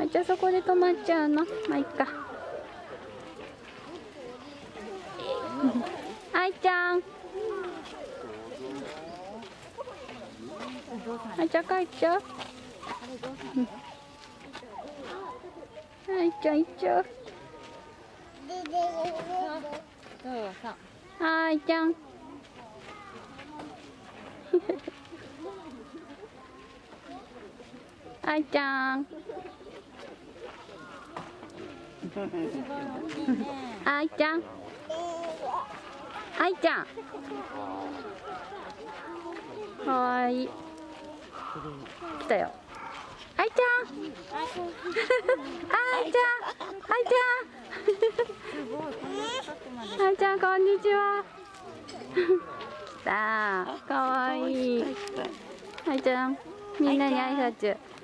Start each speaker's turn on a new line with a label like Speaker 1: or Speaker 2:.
Speaker 1: あ、じゃあそこで止まっちゃうの。まあいっか。あいちゃん。あいちゃん帰っちゃう。あいちゃん行っちゃう。あいちゃん。あいちゃん。あいちゃん。あいちゃん。かわいい。来たよ。あいちゃん。あいちゃん。あいちゃん。あいちゃん、こんにちは。来た。かわいい。あいちゃん、みんなに挨拶。